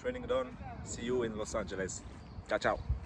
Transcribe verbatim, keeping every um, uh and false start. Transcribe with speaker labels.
Speaker 1: Training done. See you in Los Angeles. Ciao, ciao.